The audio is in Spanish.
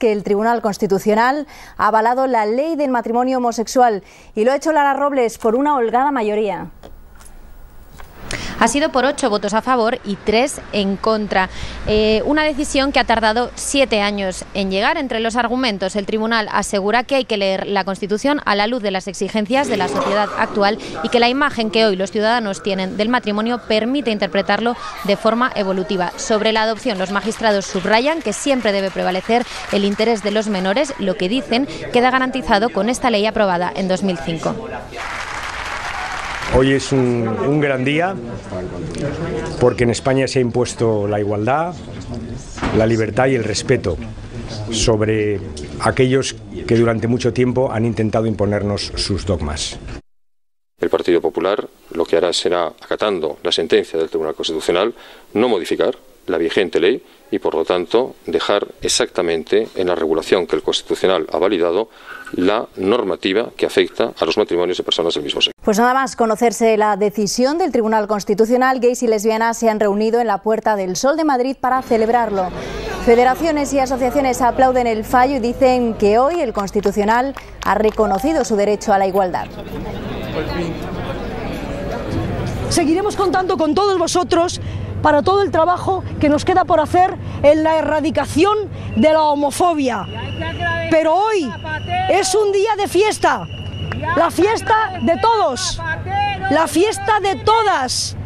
que el Tribunal Constitucional ha avalado la ley del matrimonio homosexual y lo ha hecho Lara Robles por una holgada mayoría. Ha sido por 8 votos a favor y 3 en contra. Una decisión que ha tardado 7 años en llegar. Entre los argumentos, el tribunal asegura que hay que leer la Constitución a la luz de las exigencias de la sociedad actual y que la imagen que hoy los ciudadanos tienen del matrimonio permite interpretarlo de forma evolutiva. Sobre la adopción, los magistrados subrayan que siempre debe prevalecer el interés de los menores. Lo que dicen queda garantizado con esta ley aprobada en 2005. Hoy es un gran día porque en España se ha impuesto la igualdad, la libertad y el respeto sobre aquellos que durante mucho tiempo han intentado imponernos sus dogmas. El Partido Popular lo que hará será, acatando la sentencia del Tribunal Constitucional, no modificar la vigente ley y, por lo tanto, dejar exactamente en la regulación que el Constitucional ha validado la normativa que afecta a los matrimonios de personas del mismo sexo. Pues nada más conocerse la decisión del Tribunal Constitucional, gays y lesbianas se han reunido en la Puerta del Sol de Madrid para celebrarlo. Federaciones y asociaciones aplauden el fallo y dicen que hoy el Constitucional ha reconocido su derecho a la igualdad. Seguiremos contando con todos vosotros para todo el trabajo que nos queda por hacer en la erradicación de la homofobia. Pero hoy es un día de fiesta, la fiesta de todos, la fiesta de todas.